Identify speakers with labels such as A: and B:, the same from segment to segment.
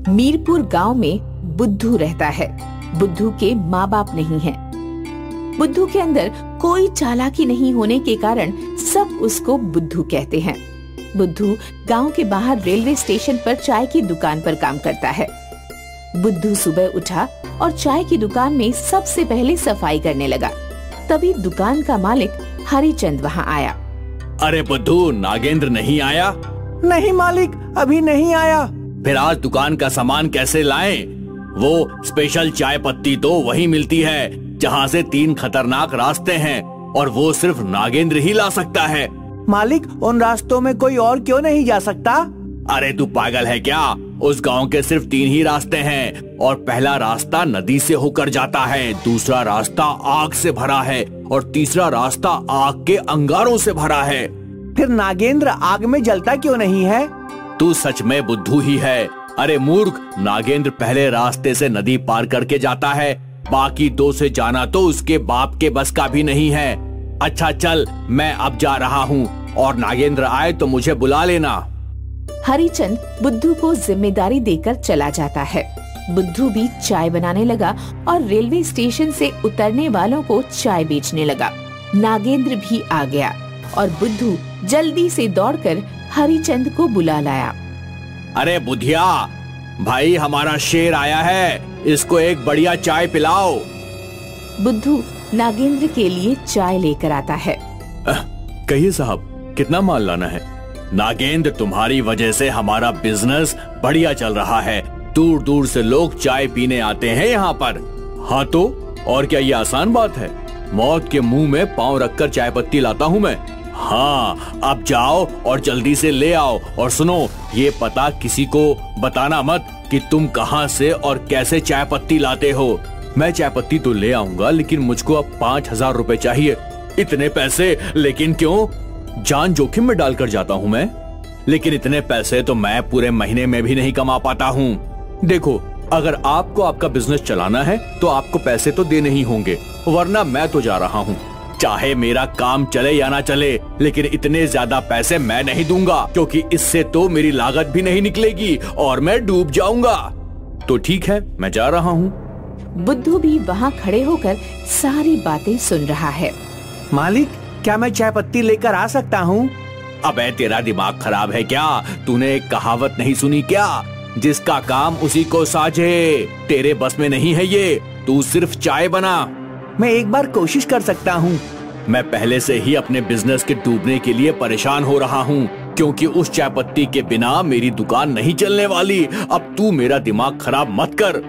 A: मीरपुर गांव में बुद्धू रहता है। बुद्धू के माँ बाप नहीं हैं। बुद्धू के अंदर कोई चालाकी नहीं होने के कारण सब उसको बुद्धू कहते हैं। बुद्धू गांव के बाहर रेलवे स्टेशन पर चाय की दुकान पर काम करता है। बुद्धू सुबह उठा और चाय की दुकान में सबसे पहले सफाई करने लगा। तभी दुकान का मालिक हरिचंद वहाँ आया।
B: अरे बुद्धू, नागेंद्र नहीं आया?
C: नहीं मालिक, अभी नहीं आया।
B: फिर आज दुकान का सामान कैसे लाएं? वो स्पेशल चाय पत्ती तो वही मिलती है जहाँ से 3 खतरनाक रास्ते हैं और वो सिर्फ नागेंद्र ही ला सकता है।
C: मालिक, उन रास्तों में कोई और क्यों नहीं जा सकता?
B: अरे तू पागल है क्या? उस गांव के सिर्फ 3 ही रास्ते हैं और पहला रास्ता नदी से होकर जाता है, दूसरा रास्ता आग से भरा है और तीसरा रास्ता आग के अंगारों से भरा है।
C: फिर नागेंद्र आग में जलता क्यों नहीं है?
B: तू सच में बुद्धू ही है। अरे मूर्ख, नागेंद्र पहले रास्ते से नदी पार करके जाता है, बाकी 2 से जाना तो उसके बाप के बस का भी नहीं है। अच्छा चल, मैं अब जा रहा हूँ और नागेंद्र आए तो मुझे बुला लेना।
A: हरिचंद बुद्धू को जिम्मेदारी देकर चला जाता है। बुद्धू भी चाय बनाने लगा और रेलवे स्टेशन से उतरने वालों को चाय बेचने लगा। नागेंद्र भी आ गया और बुद्धू जल्दी से दौड़कर हरिचंद को बुला लाया।
B: अरे बुधिया भाई, हमारा शेर आया है, इसको एक बढ़िया चाय पिलाओ।
A: बुद्धू नागेंद्र के लिए चाय लेकर आता है।
B: कहिए साहब, कितना माल लाना है? नागेंद्र, तुम्हारी वजह से हमारा बिजनेस बढ़िया चल रहा है। दूर दूर से लोग चाय पीने आते हैं यहाँ पर। हाँ तो और क्या ये आसान बात है? मौत के मुंह में पांव रखकर चाय पत्ती लाता हूँ मैं। हाँ, अब जाओ और जल्दी से ले आओ। और सुनो, ये पता किसी को बताना मत कि तुम कहाँ से और कैसे चाय पत्ती लाते हो। मैं चाय पत्ती तो ले आऊंगा, लेकिन मुझको अब 5,000 रुपए चाहिए। इतने पैसे? लेकिन क्यों? जान जोखिम में डालकर जाता हूँ मैं, लेकिन इतने पैसे तो मैं पूरे महीने में भी नहीं कमा पाता हूँ। देखो, अगर आपको आपका बिजनेस चलाना है तो आपको पैसे तो देने ही होंगे, वरना मैं तो जा रहा हूँ। चाहे मेरा काम चले या ना चले, लेकिन इतने ज्यादा पैसे मैं नहीं दूंगा, क्योंकि इससे तो मेरी लागत भी नहीं निकलेगी और मैं डूब जाऊंगा। तो ठीक है, मैं जा रहा हूँ।
A: बुद्धू भी वहाँ खड़े होकर सारी बातें सुन रहा है।
C: मालिक, क्या मैं चाय पत्ती लेकर आ सकता हूँ?
B: अबे तेरा दिमाग खराब है क्या? तूने एक कहावत नहीं सुनी क्या? जिसका काम उसी को साझे। तेरे बस में नहीं है ये, तू सिर्फ चाय बना।
C: मैं एक बार कोशिश कर सकता हूँ।
B: मैं पहले से ही अपने बिजनेस के डूबने के लिए परेशान हो रहा हूँ, क्योंकि उस चाय पत्ती के बिना मेरी दुकान नहीं चलने वाली। अब तू मेरा दिमाग खराब मत कर।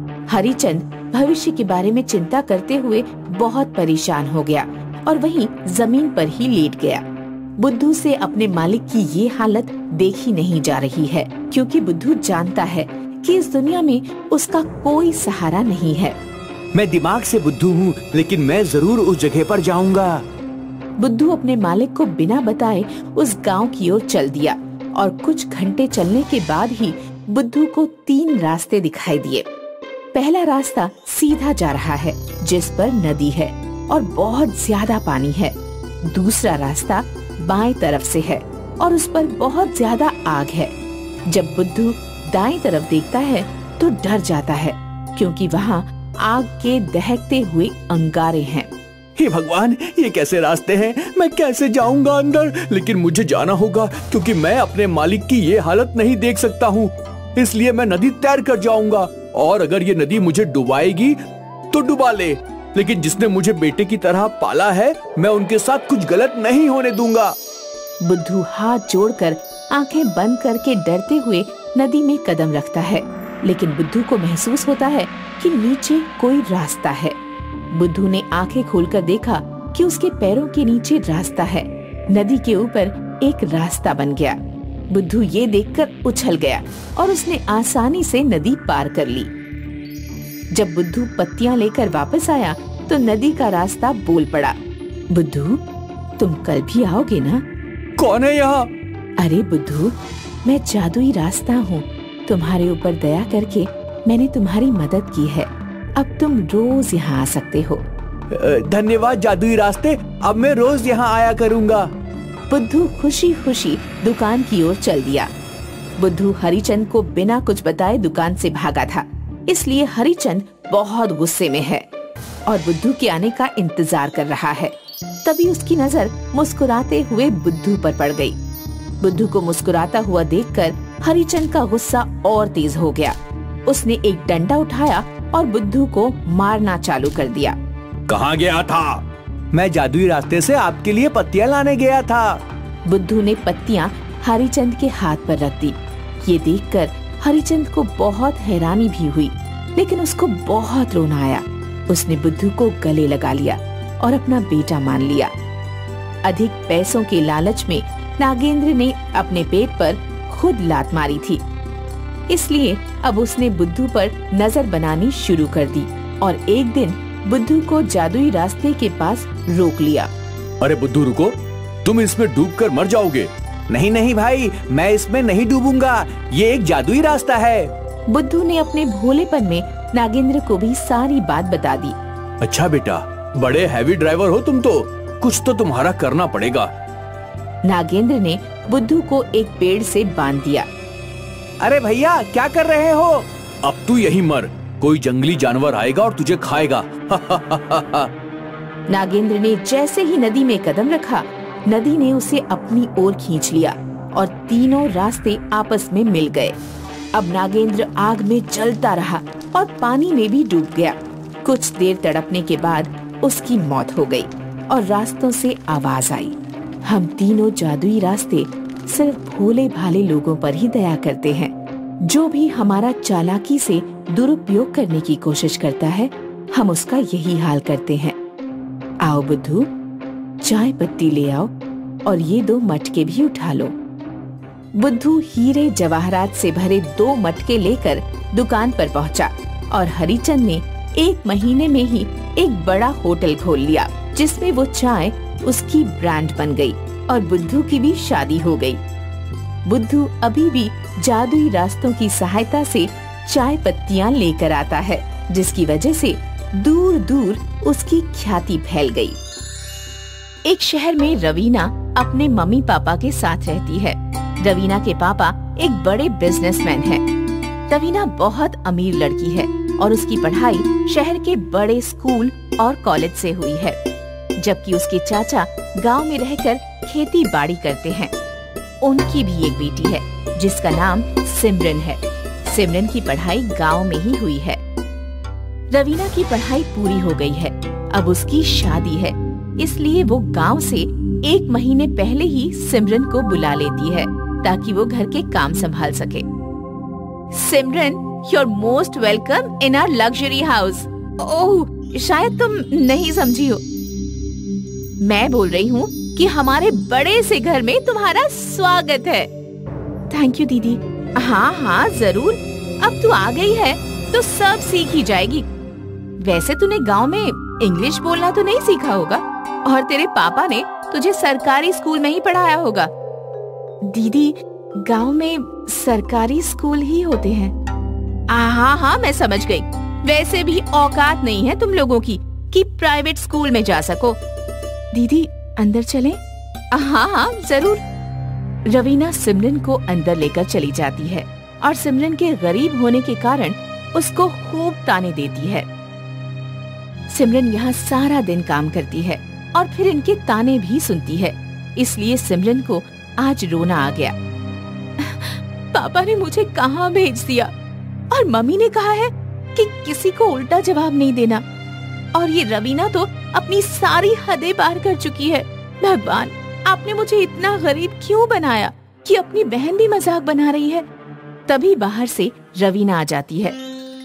A: हरिचंद भविष्य के बारे में चिंता करते हुए बहुत परेशान हो गया और वहीं जमीन पर ही लेट गया। बुद्धू से अपने मालिक की ये हालत देखी नहीं जा रही है, क्योंकि बुद्धू जानता है कि इस दुनिया में उसका कोई सहारा नहीं है।
C: मैं दिमाग से बुद्धू हूँ, लेकिन मैं जरूर उस जगह पर जाऊंगा।
A: बुद्धू अपने मालिक को बिना बताए उस गांव की ओर चल दिया और कुछ घंटे चलने के बाद ही बुद्धू को 3 रास्ते दिखाई दिए। पहला रास्ता सीधा जा रहा है, जिस पर नदी है और बहुत ज्यादा पानी है। दूसरा रास्ता बाएं तरफ से है और उस पर बहुत ज्यादा आग है। जब बुद्धू दाएं तरफ देखता है तो डर जाता है, क्योंकि वहाँ आग के दहकते हुए अंगारे हैं।
B: हे भगवान, ये कैसे रास्ते हैं? मैं कैसे जाऊंगा अंदर? लेकिन मुझे जाना होगा, क्योंकि मैं अपने मालिक की ये हालत नहीं देख सकता हूँ। इसलिए मैं नदी तैर कर जाऊंगा, और अगर ये नदी मुझे डुबाएगी तो डुबा ले, लेकिन जिसने मुझे बेटे की तरह पाला है, मैं उनके साथ कुछ गलत नहीं होने दूंगा।
A: बुद्धू हाथ जोड़कर आंखें बंद करके डरते हुए नदी में कदम रखता है, लेकिन बुद्धू को महसूस होता है कि नीचे कोई रास्ता है। बुद्धू ने आंखें खोलकर देखा कि उसके पैरों के नीचे रास्ता है। नदी के ऊपर एक रास्ता बन गया। बुद्धू ये देखकर उछल गया और उसने आसानी से नदी पार कर ली। जब बुद्धू पत्तियां लेकर वापस आया तो नदी का रास्ता बोल पड़ा, बुद्धू, तुम कल भी आओगे ना?
B: कौन है यहाँ?
A: अरे बुद्धू, मैं जादुई रास्ता हूँ। तुम्हारे ऊपर दया करके मैंने तुम्हारी मदद की है। अब तुम रोज यहाँ आ सकते हो।
C: धन्यवाद जादुई रास्ते, अब मैं रोज यहाँ आया करूँगा।
A: बुद्धू खुशी खुशी दुकान की ओर चल दिया। बुद्धू हरिचंद को बिना कुछ बताए दुकान से भागा था, इसलिए हरिचंद बहुत गुस्से में है और बुद्धू के आने का इंतजार कर रहा है। तभी उसकी नजर मुस्कुराते हुए बुद्धू पर पड़ गई। बुद्धू को मुस्कुराता हुआ देखकर हरिचंद का गुस्सा और तेज हो गया। उसने एक डंडा उठाया और बुद्धू को मारना चालू कर दिया।
B: कहाँ गया था?
C: मैं जादुई रास्ते से आपके लिए पत्तियां लाने गया था।
A: बुद्धू ने पत्तियां हरिचंद के हाथ पर रख दी। ये देखकर हरिचंद को बहुत हैरानी भी हुई, लेकिन उसको बहुत रोना आया। उसने बुद्धू को गले लगा लिया और अपना बेटा मान लिया। अधिक पैसों के लालच में नागेंद्र ने अपने पेट पर खुद लात मारी थी, इसलिए अब उसने बुद्धू पर नजर बनानी शुरू कर दी और एक दिन बुद्धू को जादुई रास्ते के पास रोक लिया।
B: अरे बुद्धू रुको, तुम इसमें डूबकर मर जाओगे।
C: नहीं नहीं भाई, मैं इसमें नहीं डूबूंगा, ये एक जादुई रास्ता है।
A: बुद्धू ने अपने भोलेपन में नागेंद्र को भी सारी बात बता दी।
B: अच्छा बेटा, बड़े हैवी ड्राइवर हो तुम तो, कुछ तो तुम्हारा करना पड़ेगा।
A: नागेंद्र ने बुद्धू को एक पेड़ से बांध दिया।
C: अरे भैया, क्या कर रहे हो?
B: अब तू यही मर, कोई जंगली जानवर आएगा और तुझे खाएगा।
A: नागेंद्र ने जैसे ही नदी में कदम रखा, नदी ने उसे अपनी ओर खींच लिया और तीनों रास्ते आपस में मिल गए। अब नागेंद्र आग में जलता रहा और पानी में भी डूब गया। कुछ देर तड़पने के बाद उसकी मौत हो गई और रास्तों से आवाज आई, हम तीनों जादुई रास्ते सिर्फ भोले भाले लोगों पर ही दया करते हैं। जो भी हमारा चालाकी से दुरुपयोग करने की कोशिश करता है, हम उसका यही हाल करते हैं। आओ बुद्धू, चाय पत्ती ले आओ और ये 2 मटके भी उठा लो। बुद्धू हीरे जवाहरात से भरे 2 मटके लेकर दुकान पर पहुंचा और हरिचंद ने 1 महीने में ही एक बड़ा होटल खोल लिया, जिसमें वो चाय उसकी ब्रांड बन गई और बुद्धू की भी शादी हो गई। बुद्धू अभी भी जादुई रास्तों की सहायता से चाय पत्तियां लेकर आता है, जिसकी वजह से दूर दूर उसकी ख्याति फैल गई। एक शहर में रवीना अपने मम्मी पापा के साथ रहती है। रवीना के पापा एक बड़े बिजनेसमैन हैं। रवीना बहुत अमीर लड़की है और उसकी पढ़ाई शहर के बड़े स्कूल और कॉलेज से हुई है, जबकि उसके चाचा गांव में रहकर खेती बाड़ी करते हैं। उनकी भी एक बेटी है जिसका नाम सिमरन है। सिमरन की पढ़ाई गांव में ही हुई है। रवीना की पढ़ाई पूरी हो गई है, अब उसकी शादी है, इसलिए वो गांव से 1 महीने पहले ही सिमरन को बुला लेती है ताकि वो घर के काम संभाल सके। सिमरन, you're most welcome in our luxury house. ओह, शायद तुम नहीं समझी हो। मैं बोल रही हूँ कि हमारे बड़े से घर में तुम्हारा स्वागत है। थैंक यू दीदी। हाँ हाँ जरूर, अब तू आ गई है तो सब सीख ही जाएगी। वैसे तूने गांव में इंग्लिश बोलना तो नहीं सीखा होगा और तेरे पापा ने तुझे सरकारी स्कूल में ही पढ़ाया होगा। दीदी, गांव में सरकारी स्कूल ही होते हैं। हाँ हाँ मैं समझ गई। वैसे भी औकात नहीं है तुम लोगों की कि प्राइवेट स्कूल में जा सको। दीदी अंदर चलें? हाँ हाँ जरूर। रवीना सिमरन को अंदर लेकर चली जाती है और सिमरन के गरीब होने के कारण उसको खूब ताने देती है। सिमरन यहाँ सारा दिन काम करती है और फिर इनके ताने भी सुनती है, इसलिए सिमरन को आज रोना आ गया। पापा ने मुझे कहाँ भेज दिया और मम्मी ने कहा है कि किसी को उल्टा जवाब नहीं देना, और ये रवीना तो अपनी सारी हदें पार कर चुकी है। भगवान, आपने मुझे इतना गरीब क्यों बनाया कि अपनी बहन भी मजाक बना रही है। तभी बाहर से रवीना आ जाती है।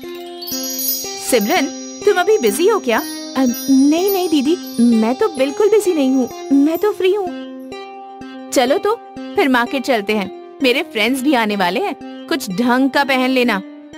A: सिमरन, तुम अभी बिजी हो क्या? नहीं नहीं दीदी, मैं तो बिल्कुल बिजी नहीं हूँ, मैं तो फ्री हूँ। चलो तो फिर मार्केट चलते हैं, मेरे फ्रेंड्स भी आने वाले हैं, कुछ ढंग का पहन लेना।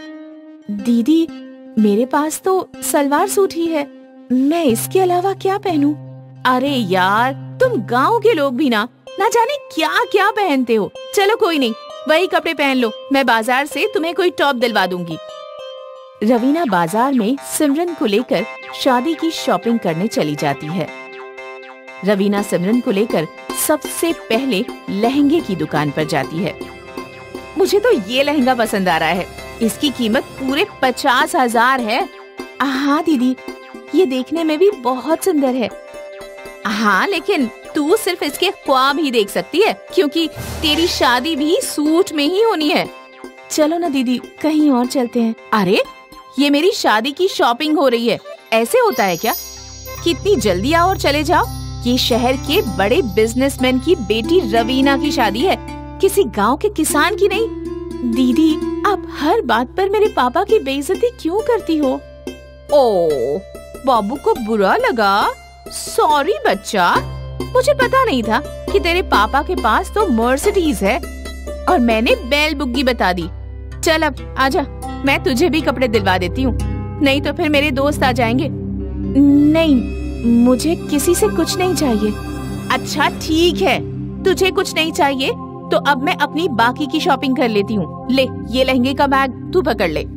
A: दीदी, मेरे पास तो सलवार सूट ही है, मैं इसके अलावा क्या पहनूं? अरे यार, तुम गांव के लोग भी ना जाने क्या क्या पहनते हो। चलो कोई नहीं, वही कपड़े पहन लो, मैं बाजार से तुम्हें कोई टॉप दिलवा दूंगी। रवीना बाजार में सिमरन को लेकर शादी की शॉपिंग करने चली जाती है। रवीना सिमरन को लेकर सबसे पहले लहंगे की दुकान पर जाती है। मुझे तो ये लहंगा पसंद आ रहा है। इसकी कीमत पूरे 50,000 है। हाँ दीदी, ये देखने में भी बहुत सुंदर है। हाँ, लेकिन तू सिर्फ इसके ख्वाब ही देख सकती है, क्योंकि तेरी शादी भी सूट में ही होनी है। चलो ना दीदी, कहीं और चलते हैं। अरे, ये मेरी शादी की शॉपिंग हो रही है, ऐसे होता है क्या? कितनी जल्दी आओ और चले जाओ। ये शहर के बड़े बिजनेसमैन की बेटी रवीना की शादी है, किसी गांव के किसान की नहीं। दीदी, आप हर बात पर मेरे पापा की बेइज्जती क्यों करती हो? ओह, बाबू को बुरा लगा। सॉरी बच्चा, मुझे पता नहीं था कि तेरे पापा के पास तो मर्सिडीज है और मैंने बैल बुग्गी बता दी। चल अब आजा, मैं तुझे भी कपड़े दिलवा देती हूँ, नहीं तो फिर मेरे दोस्त आ जाएंगे। नहीं, मुझे किसी से कुछ नहीं चाहिए। अच्छा ठीक है, तुझे कुछ नहीं चाहिए तो अब मैं अपनी बाकी की शॉपिंग कर लेती हूँ। ले, ये लहंगे का बैग तू पकड़ ले।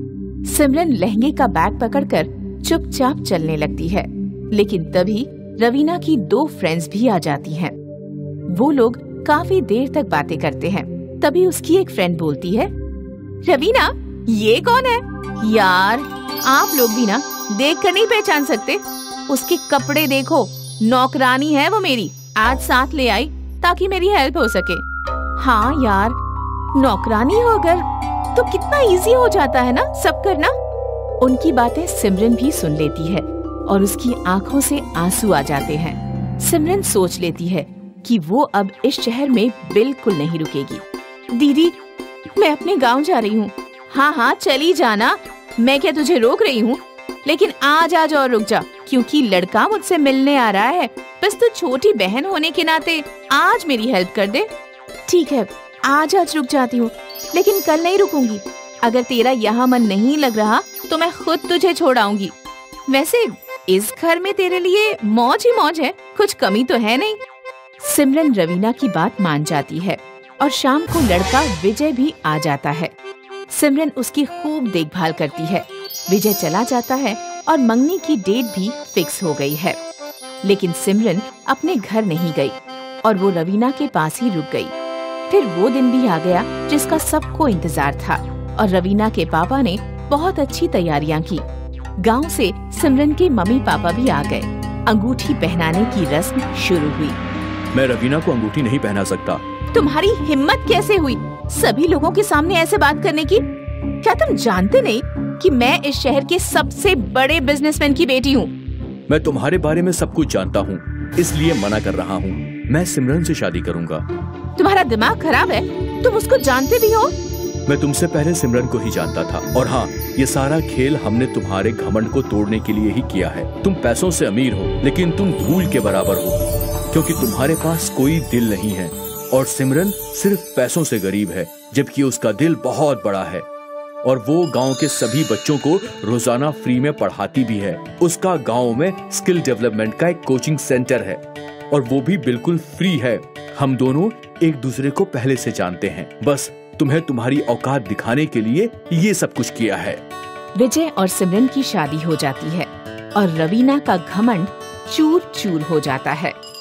A: सिमरन लहंगे का बैग पकड़कर चुपचाप चलने लगती है, लेकिन तभी रवीना की 2 फ्रेंड्स भी आ जाती हैं। वो लोग काफी देर तक बातें करते हैं। तभी उसकी एक फ्रेंड बोलती है, रवीना, ये कौन है? यार, आप लोग भी ना देख कर नहीं पहचान सकते? उसके कपड़े देखो, नौकरानी है वो मेरी, आज साथ ले आई ताकि मेरी हेल्प हो सके। हाँ यार, नौकरानी हो अगर तो कितना इजी हो जाता है ना सब करना। उनकी बातें सिमरन भी सुन लेती है और उसकी आंखों से आंसू आ जाते हैं। सिमरन सोच लेती है कि वो अब इस शहर में बिल्कुल नहीं रुकेगी। दीदी, मैं अपने गांव जा रही हूँ। हाँ, चली जाना, मैं क्या तुझे रोक रही हूँ? लेकिन आज और रुक जा, क्योंकि लड़का मुझसे मिलने आ रहा है। बस तू छोटी बहन होने के नाते आज मेरी हेल्प कर दे। ठीक है, आज रुक जाती हूँ, लेकिन कल नहीं रुकूंगी। अगर तेरा यहाँ मन नहीं लग रहा तो मैं खुद तुझे छोड़ आऊंगी। वैसे इस घर में तेरे लिए मौज ही मौज है, कुछ कमी तो है नहीं। सिमरन रवीना की बात मान जाती है और शाम को लड़का विजय भी आ जाता है। सिमरन उसकी खूब देखभाल करती है। विजय चला जाता है और मंगनी की डेट भी फिक्स हो गई है। लेकिन सिमरन अपने घर नहीं गई और वो रवीना के पास ही रुक गई। फिर वो दिन भी आ गया जिसका सबको इंतजार था और रवीना के पापा ने बहुत अच्छी तैयारियां की। गांव से सिमरन के मम्मी पापा भी आ गए। अंगूठी पहनाने की रस्म शुरू हुई।
B: मैं रवीना को अंगूठी नहीं पहना सकता।
A: तुम्हारी हिम्मत कैसे हुई सभी लोगों के सामने ऐसे बात करने की? क्या तुम जानते नहीं कि मैं इस शहर के सबसे बड़े बिजनेसमैन की बेटी हूँ?
B: मैं तुम्हारे बारे में सब कुछ जानता हूँ, इसलिए मना कर रहा हूँ। मैं सिमरन से शादी करूँगा।
A: तुम्हारा दिमाग खराब है? तुम उसको जानते भी हो?
B: मैं तुमसे पहले सिमरन को ही जानता था। और हाँ, ये सारा खेल हमने तुम्हारे घमंड को तोड़ने के लिए ही किया है। तुम पैसों से अमीर हो, लेकिन तुम धूल के बराबर हो, क्योंकि तुम्हारे पास कोई दिल नहीं है। और सिमरन सिर्फ पैसों से गरीब है, जबकि उसका दिल बहुत बड़ा है और वो गांव के सभी बच्चों को रोजाना फ्री में पढ़ाती भी है। उसका गांव में स्किल डेवलपमेंट का एक कोचिंग सेंटर है और वो भी बिल्कुल फ्री है। हम दोनों एक दूसरे को पहले से जानते हैं, बस तुम्हें तुम्हारी औकात दिखाने के लिए ये सब कुछ किया है।
A: विजय और सिमरन की शादी हो जाती है और रवीना का घमंड चूर चूर हो जाता है।